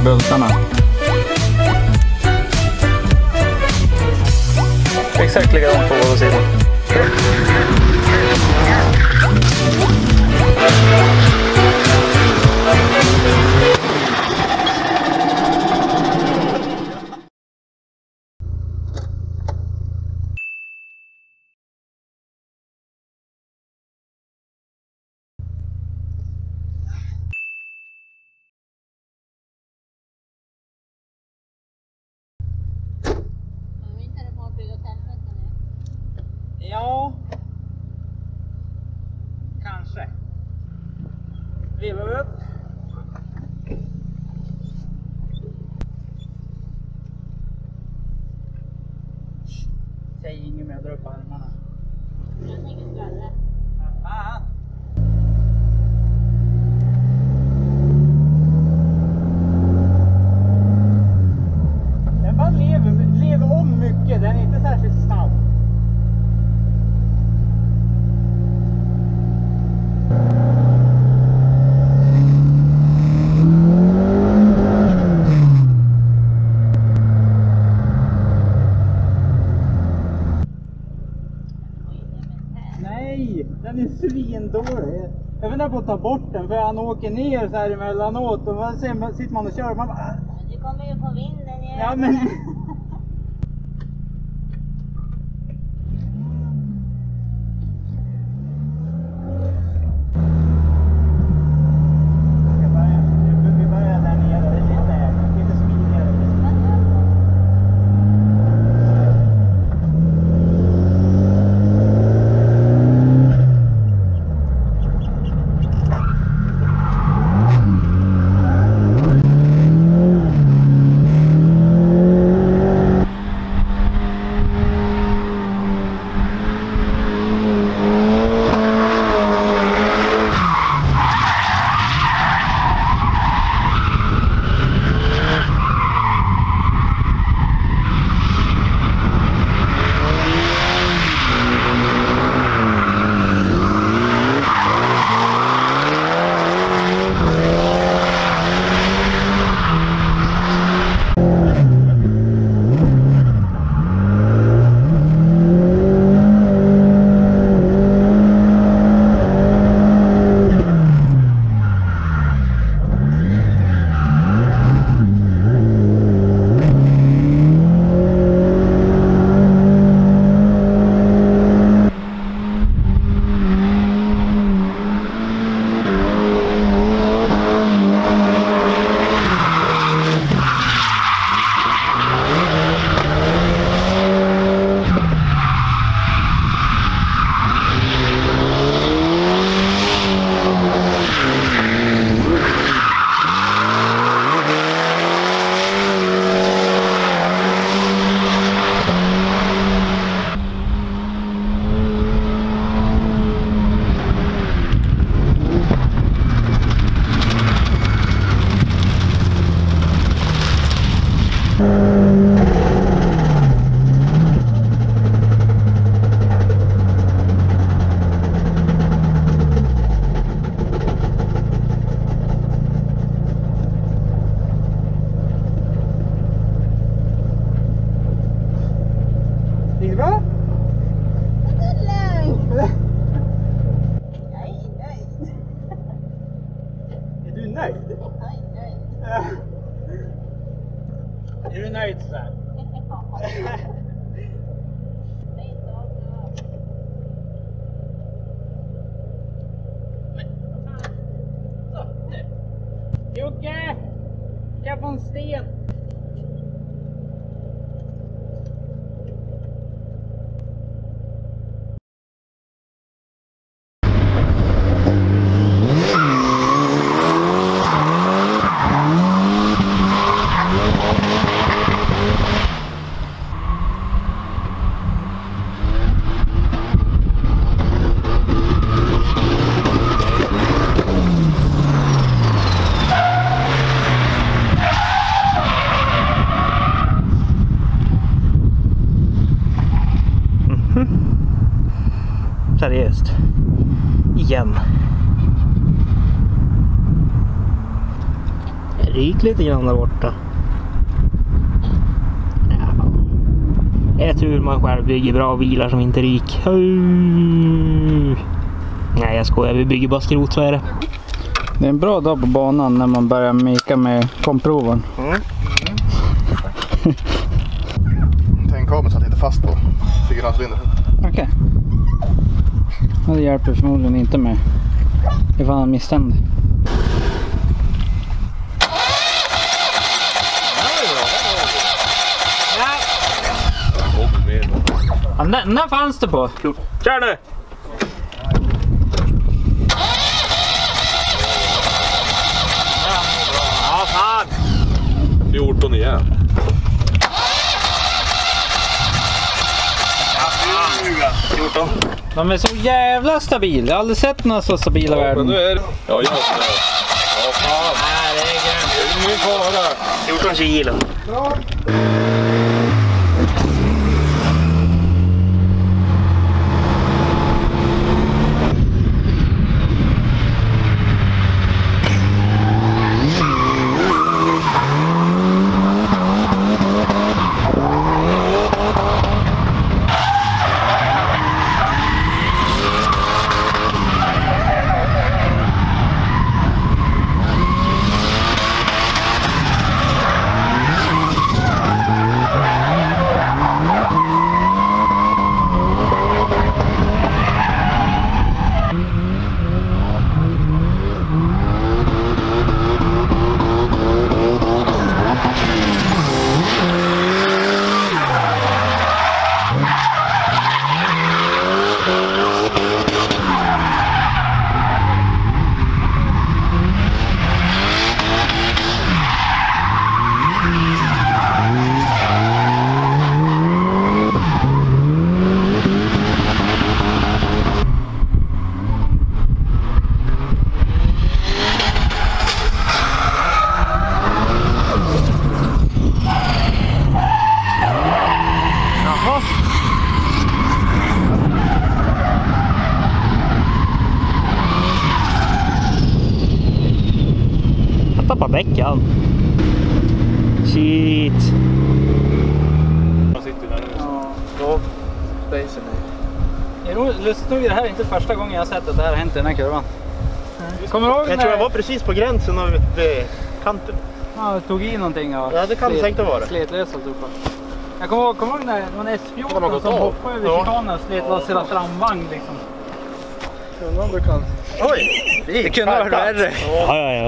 bultarna. Exakt likadant på båda sidor. Ja, kanske. Vevar vi upp. Säg inget mer, jag drar upp armarna. Jag tänker skvallra. Fan. Den bara lever om mycket, den är inte särskilt snabb. Nej, den är svindålig. Jag funderar på att ta bort den för han åker ner så här emellanåt och sen sitter man och kör och man bara... Du kommer ju på vinden igen. Ja men... Vi börjar där nere, det är lite smidigare. Gick det bra? Det är lugnt. Jag är nöjd. Är du nöjd? Jag är nöjd. Är du nöjd sådär? Nej, så bra. Så, nu. Jocke! Jag får en sten. Seriöst. Igen. Ryk lite grann där borta. Ja. Det är tur man själv bygger bra bilar som inte ryk. Nej, jag skojar. Vi bygger bara skrot, så är det. Det är en bra dag på banan när man börjar mika med komproven. Tänk kabeln så att det inte fast på 4,5 cylinder. Okej. Det hjälper förmodligen inte med ifall han misstämde. Ja, när fanns det på? Kör nu! Ja, fan! 14 igen. De är så jävla stabila. Jag har aldrig sett några så stabila Men värden. nu är det... Ja, just det. Ja, fan. Nej, det är grymt. Det är min fara. 14 kilo. Tappa bäckan. Shit. Ja, det är lustigt nog, det här är inte första gången jag har sett att det här har hänt i den här kurvan. Kommer du ihåg Jag tror jag var precis på gränsen av kanten. Ja, tog i någonting och Ja, det kan säkert vara det. slet alltihopa. Jag kommer ihåg när det var en S14 som hoppade över chikanen och slet loss hela framvagn liksom. Oj! Det kunde ha varit värre. Ja.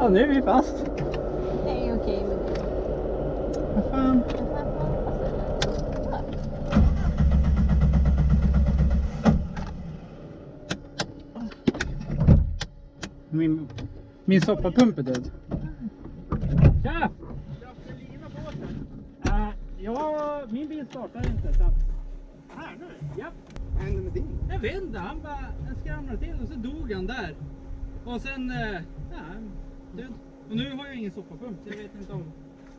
Ja, nu är vi fast. Det är okej med det. Vad fan? Min soppapump är död. Tja! Ja, min bil startar inte. Så. Här nu? Ja. Vad hände med din? Jag vet inte, han skramlade till och så dog han där. Och sen, död. Och nu har jag ingen soppapump, så jag vet inte om...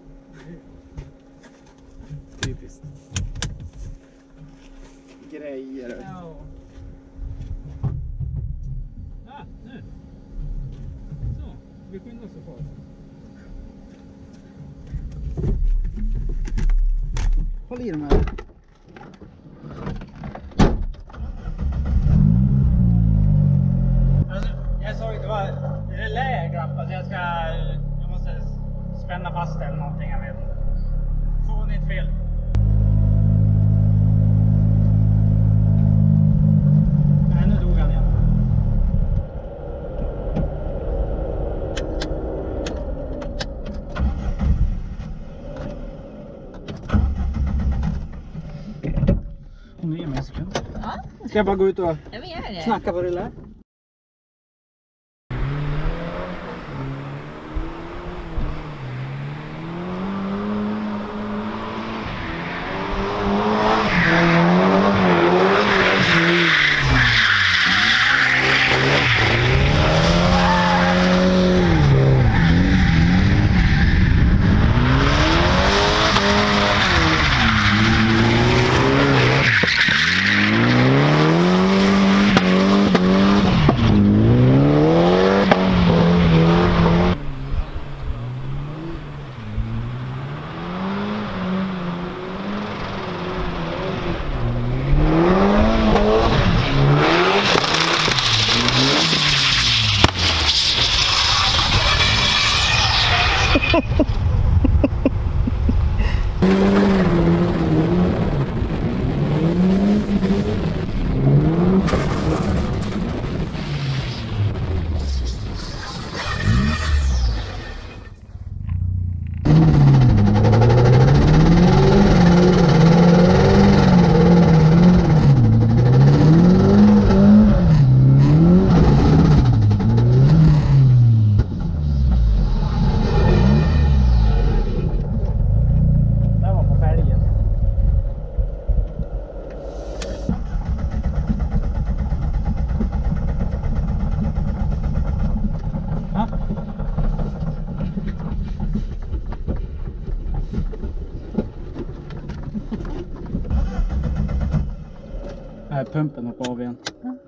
Typiskt. Grejer. Ja. Nu. Så, vi skyndar så fort. Håll i de här. Jag såg det var relägrapp, så jag måste spänna fast eller någonting, jag vet inte. Så det är ett fel. Nej, nu dog han igen. Om du ger mig en sekund. Ja, Ska jag bara gå ut och jag vill göra det. snacka vad det lär? Nej, pumpen hoppar av igen.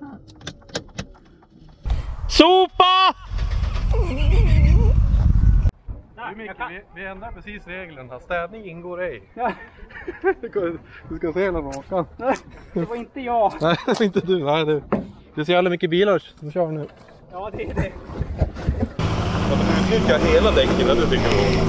Sopa! Vi ändrar precis reglerna. Städning ingår ej. Ja. Du ska se hela rakan. Nej, det var inte jag. Nej, det var inte du. Nej, det ser alla mycket bilar som kör nu. Ja, det är det. Ja, du utnyttjar hela däcken när du tycker om.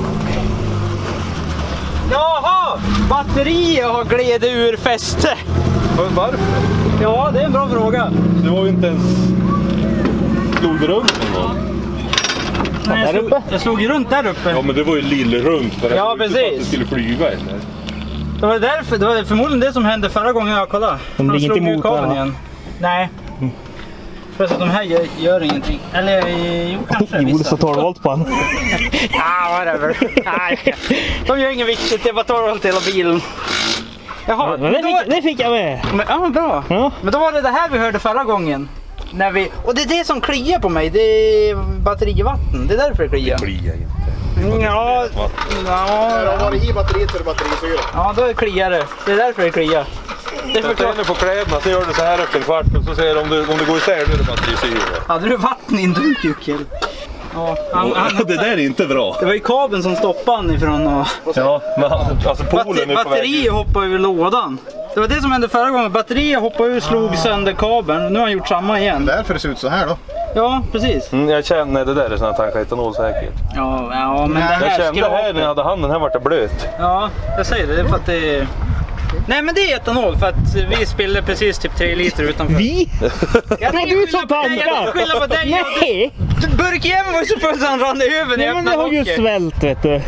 Jaha! Batteriet har glidit ur fäste. Varför? Ja, det är en bra fråga. Du var ju inte ens... Slog du runt en gång? Nej, jag slog runt där uppe. Ja, men det var ju lillrunt för att Ja, du inte precis. att du skulle flyga eller? Det var förmodligen det som hände förra gången jag kollade. De ligger inte emot kabeln varandra. igen. Nej. Plus att de här gör ingenting. Eller jo, kanske Jo, det vissa. står 12 volt på den. Whatever. Nej, de gör inget viktigt, det är bara 12 volt hela bilen. Jaha, Men det fick jag med. ja, bra. Ja. Men då var det här vi hörde förra gången. Och det är det som kliar på mig, det är batterivatten. Det är därför det kliar. Kliar inte. Ja, Har varit i batteriet så är det batterisyra. ja, då kliar det. Det är därför det kliar. Det är Jag förklart. tänder på kläderna, så gör du så här efter en kvart och så ser du om det går isär, då är det batterisyra. Hade du vatten i en dunk, Jukkel? Ja, Det där är inte bra. det var ju kabeln som stoppade han ifrån och... Ja, men alltså poolen är på väg. Batteriet hoppade ur lådan. Det var det som hände förra gången. Batteriet hoppade ur, slog sönder kabeln. Nu har han gjort samma igen. Därför det ser ut så här då. Ja, precis. Jag känner det där är sån här tankar etanol säkert. Ja, men det Jag här kände här när jag skrapet. hade handen, här vart det blöt. Ja, jag säger det. Det är för att det är... Nej men det är etanol för att vi spillde precis typ 3 liter utanför. Vi? Jag Det var du som Jag tänkte tankade! skylla på dig. Nej! Burkjäveln var ju så full så han rann över när Nej jag men det öppnade har ju locket. svält vet du.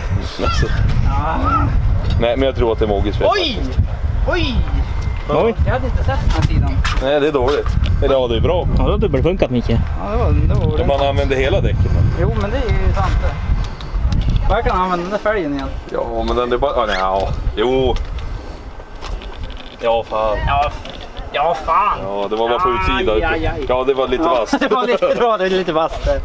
Nej, men jag tror att det är Moggis fel. Oj! Oj! Oj. Jag hade inte sett den här sidan. Nej, det är dåligt. Eller ja, det är bra. Ja, det har dubbelfunkat Micke. Ja, det var Om man använder hela däcket. Jo, men det är ju sant det. Jag kan använda den där fälgen igen. Ja, men den är bara... nej, ja. Jo. Ja, fan. Ja, fan. Ja, det var bara på utsidan. Aj, aj, aj. Ja, det var lite vasst. Det var lite bra, det är lite vasst där.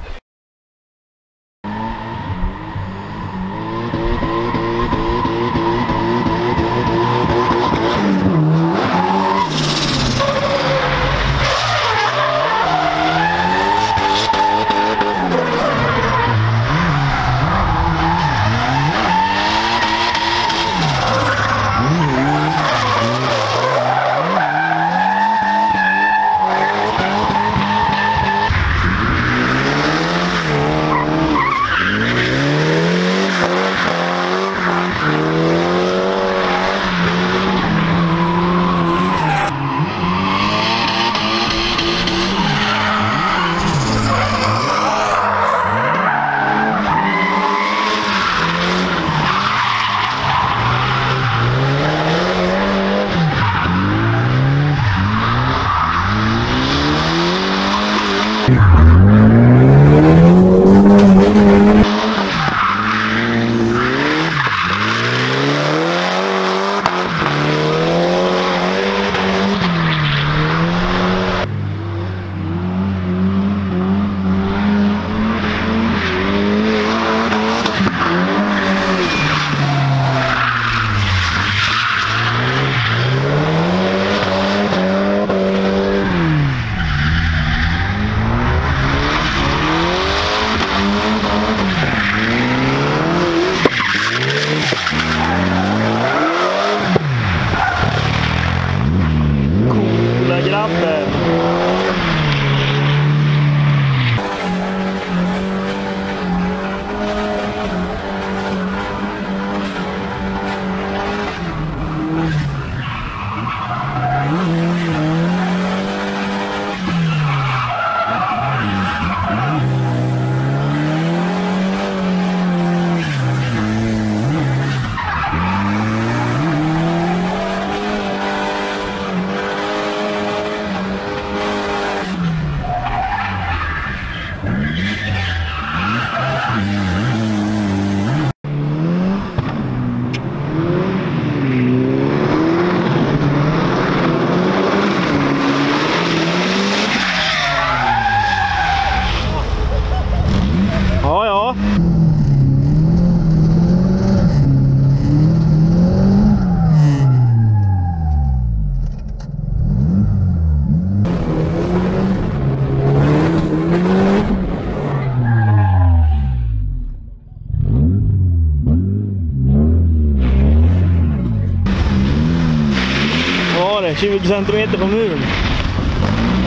Coola grabben. Ja, ja. Vad var det? 20 centimeter från muren.